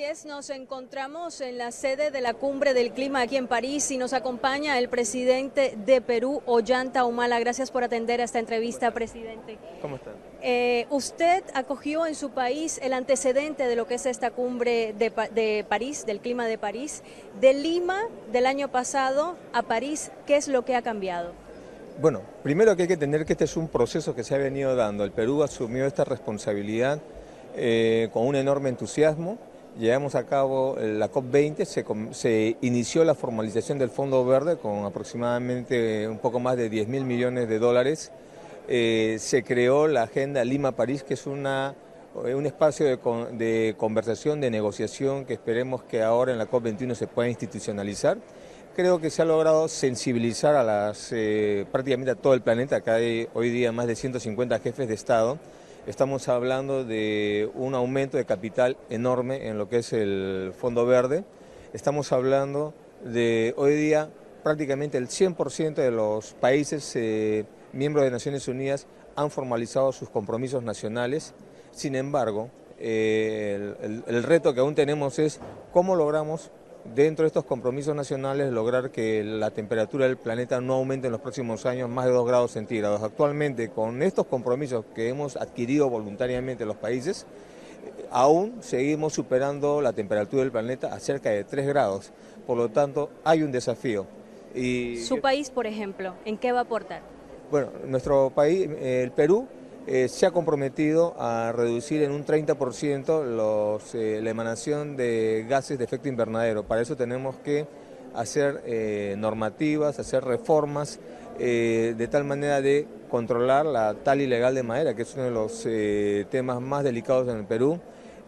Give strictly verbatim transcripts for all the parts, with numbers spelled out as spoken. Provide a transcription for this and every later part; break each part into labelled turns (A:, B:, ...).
A: es, nos encontramos en la sede de la Cumbre del Clima aquí en París y nos acompaña el presidente de Perú, Ollanta Humala. Gracias por atender a esta entrevista, presidente.
B: ¿Cómo están?
A: Eh, usted acogió en su país el antecedente de lo que es esta cumbre de, de París, del clima de París, de Lima del año pasado a París. ¿Qué es lo que ha cambiado?
B: Bueno, primero que hay que entender que este es un proceso que se ha venido dando. El Perú asumió esta responsabilidad eh, con un enorme entusiasmo. Llevamos a cabo la COP veinte, se, se inició la formalización del Fondo Verde con aproximadamente un poco más de diez mil millones de dólares. Eh, se creó la Agenda Lima-París, que es una, un espacio de, de conversación, de negociación, que esperemos que ahora en la COP veintiuno se pueda institucionalizar. Creo que se ha logrado sensibilizar a las, eh, prácticamente a todo el planeta. Acá hay hoy día más de ciento cincuenta jefes de Estado. Estamos hablando de un aumento de capital enorme en lo que es el Fondo Verde. Estamos hablando de hoy día prácticamente el cien por ciento de los países eh, miembros de Naciones Unidas han formalizado sus compromisos nacionales. Sin embargo, eh, el, el, el reto que aún tenemos es cómo logramos dentro de estos compromisos nacionales lograr que la temperatura del planeta no aumente en los próximos años más de dos grados centígrados. Actualmente, con estos compromisos que hemos adquirido voluntariamente los países, aún seguimos superando la temperatura del planeta a cerca de tres grados. Por lo tanto, hay un desafío.
A: Y ¿Su país, por ejemplo, en qué va a aportar?
B: Bueno, nuestro país, el Perú, Eh, se ha comprometido a reducir en un treinta por ciento los, eh, la emanación de gases de efecto invernadero. Para eso tenemos que hacer eh, normativas, hacer reformas, eh, de tal manera de controlar la tala ilegal de madera, que es uno de los eh, temas más delicados en el Perú,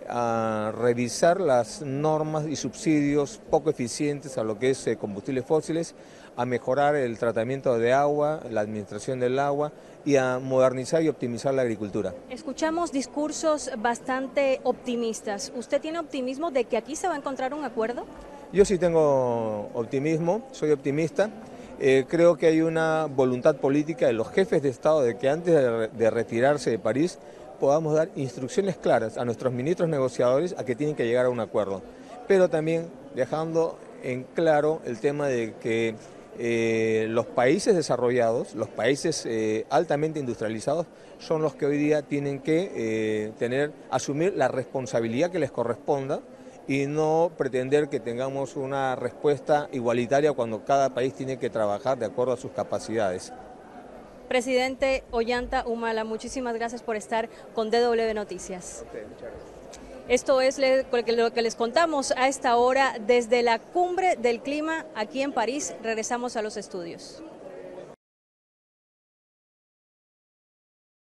B: a revisar las normas y subsidios poco eficientes a lo que es eh, combustibles fósiles, a mejorar el tratamiento de agua, la administración del agua y a modernizar y optimizar la agricultura.
A: Escuchamos discursos bastante optimistas. ¿Usted tiene optimismo de que aquí se va a encontrar un acuerdo?
B: Yo sí tengo optimismo, soy optimista. Eh, creo que hay una voluntad política de los jefes de Estado de que antes de, de retirarse de París podamos dar instrucciones claras a nuestros ministros negociadores a que tienen que llegar a un acuerdo. Pero también dejando en claro el tema de que Eh, los países desarrollados, los países eh, altamente industrializados, son los que hoy día tienen que eh, tener, asumir la responsabilidad que les corresponda y no pretender que tengamos una respuesta igualitaria cuando cada país tiene que trabajar de acuerdo a sus capacidades.
A: Presidente Ollanta Humala, muchísimas gracias por estar con D W Noticias.
B: Okay, muchas gracias.
A: Esto es lo que les contamos a esta hora desde la Cumbre del Clima aquí en París. Regresamos a los estudios.